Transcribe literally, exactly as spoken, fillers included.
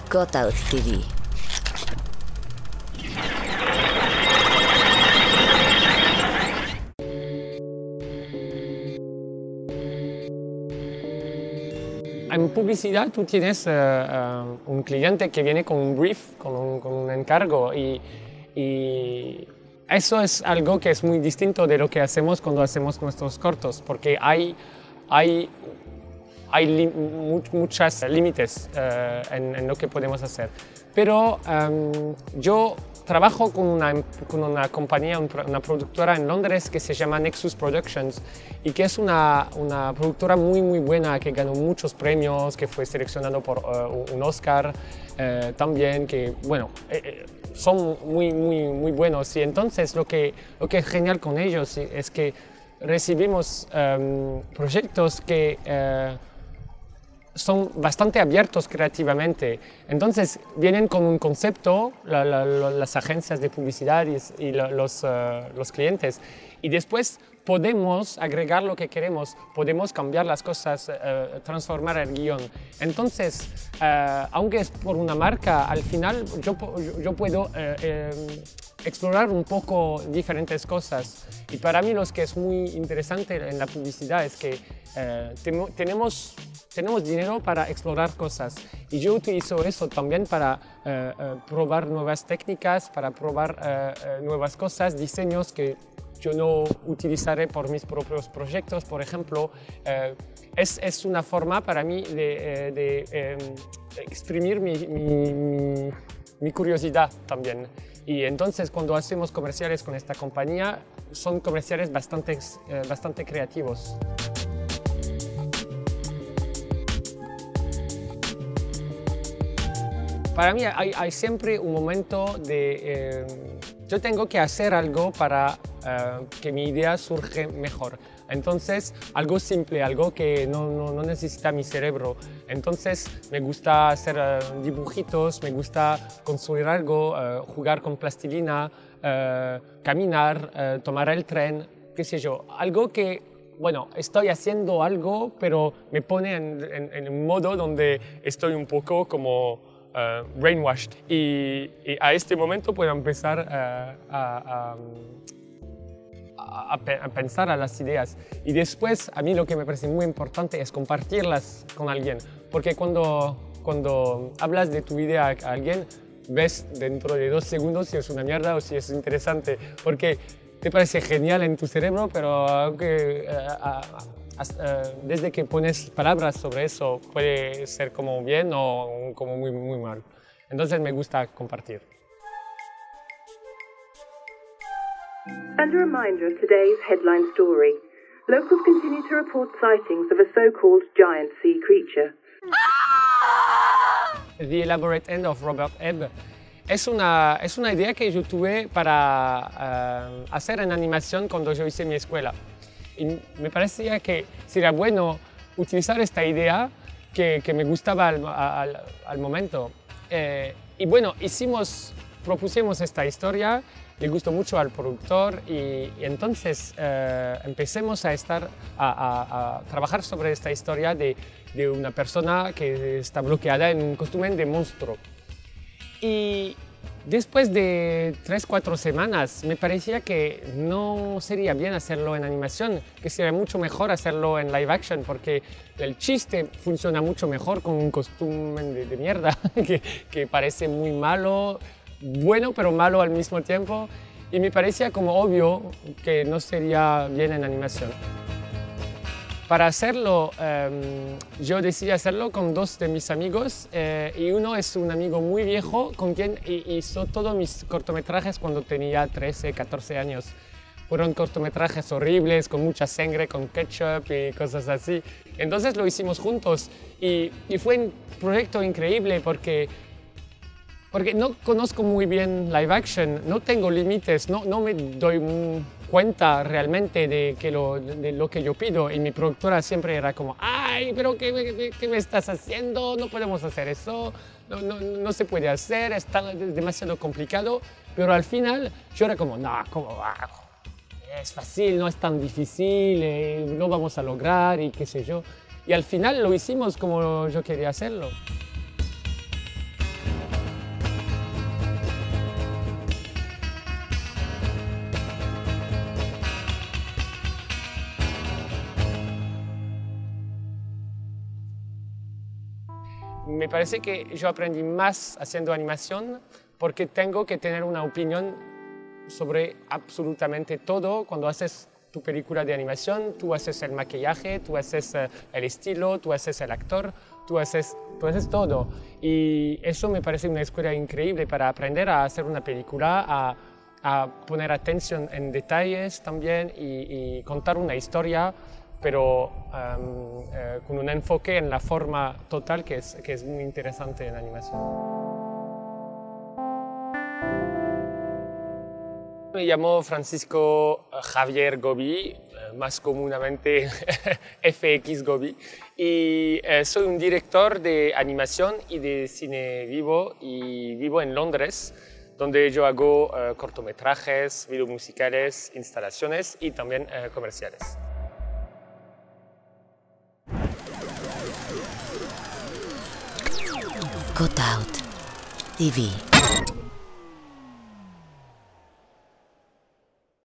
Gotout T V. En publicidad tú tienes uh, uh, un cliente que viene con un brief, con un, con un encargo y, y eso es algo que es muy distinto de lo que hacemos cuando hacemos nuestros cortos, porque hay, hay, hay li much, muchos límites uh, en, en lo que podemos hacer. Pero um, yo trabajo con una, con una compañía, una productora en Londres que se llama Nexus Productions y que es una, una productora muy muy buena, que ganó muchos premios, que fue seleccionado por uh, un Oscar uh, también, que bueno, eh, son muy muy muy buenos. Y entonces lo que, lo que es genial con ellos es que recibimos um, proyectos que uh, son bastante abiertos creativamente. Entonces vienen con un concepto, la, la, las agencias de publicidad y, y los, uh, los clientes, y después podemos agregar lo que queremos, podemos cambiar las cosas, uh, transformar el guión. Entonces, uh, aunque es por una marca, al final yo, yo, yo puedo uh, uh, explorar un poco diferentes cosas. Y para mí lo que es muy interesante en la publicidad es que uh, te, tenemos Tenemos dinero para explorar cosas y yo utilizo eso también para uh, uh, probar nuevas técnicas, para probar uh, uh, nuevas cosas, diseños que yo no utilizaré por mis propios proyectos. Por ejemplo, uh, es, es una forma para mí de, uh, de um, exprimir mi, mi, mi, mi curiosidad también. Y entonces cuando hacemos comerciales con esta compañía, son comerciales bastante, uh, bastante creativos. Para mí hay, hay siempre un momento de... Eh, yo tengo que hacer algo para eh, que mi idea surge mejor. Entonces, algo simple, algo que no, no, no necesita mi cerebro. Entonces, me gusta hacer eh, dibujitos, me gusta construir algo, eh, jugar con plastilina, eh, caminar, eh, tomar el tren, qué sé yo. Algo que, bueno, estoy haciendo algo, pero me pone en, en, en un modo donde estoy un poco como... Uh, brainwashed y, y a este momento puedo empezar uh, a, a, a, a pensar a las ideas y después a mí lo que me parece muy importante es compartirlas con alguien, porque cuando, cuando hablas de tu idea a alguien ves dentro de dos segundos si es una mierda o si es interesante, porque te parece genial en tu cerebro, pero aunque uh, Uh, desde que pones palabras sobre eso puede ser como bien o como muy, muy mal. Entonces me gusta compartir. And a reminder of today's headline story. Locals continue to report sightings of a so-called giant sea creature. The Elaborate End of Robert Ebb es una, es una idea que yo tuve para uh, hacer en animación cuando yo hice mi escuela. Y me parecía que sería bueno utilizar esta idea que, que me gustaba al, al, al momento. Eh, y bueno, hicimos, propusimos esta historia, le gustó mucho al productor y, y entonces eh, empecemos a, estar, a, a, a trabajar sobre esta historia de, de una persona que está bloqueada en un costume de monstruo. Y después de tres, cuatro semanas me parecía que no sería bien hacerlo en animación, que sería mucho mejor hacerlo en live action, porque el chiste funciona mucho mejor con un costume de, de mierda, que, que parece muy malo, bueno pero malo al mismo tiempo, y me parecía como obvio que no sería bien en animación. Para hacerlo, um, yo decidí hacerlo con dos de mis amigos eh, y uno es un amigo muy viejo con quien hizo todos mis cortometrajes cuando tenía trece, catorce años. Fueron cortometrajes horribles, con mucha sangre, con ketchup y cosas así. Entonces lo hicimos juntos y, y fue un proyecto increíble porque, porque no conozco muy bien live action, no tengo límites, no, no me doy cuenta realmente de, que lo, de lo que yo pido y mi productora siempre era como ¡ay, pero qué, qué, qué me estás haciendo! No podemos hacer eso, no, no, no se puede hacer, es demasiado complicado, pero al final yo era como ¡no, cómo va! Es fácil, no es tan difícil, eh, lo vamos a lograr y qué sé yo. Y al final lo hicimos como yo quería hacerlo. me parece que yo aprendí más haciendo animación porque tengo que tener una opinión sobre absolutamente todo. Cuando haces tu película de animación, tú haces el maquillaje, tú haces uh, el estilo, tú haces el actor, tú haces, tú haces todo. Y eso me parece una escuela increíble para aprender a hacer una película, a, a poner atención en detalles también y, y contar una historia, pero um, uh, con un enfoque en la forma total que es, que es muy interesante en animación. Me llamo Francisco Javier Gobi, más comúnmente F X Gobi, y eh, soy un director de animación y de cine vivo, y vivo en Londres, donde yo hago eh, cortometrajes, videomusicales, instalaciones y también eh, comerciales. Cutout T V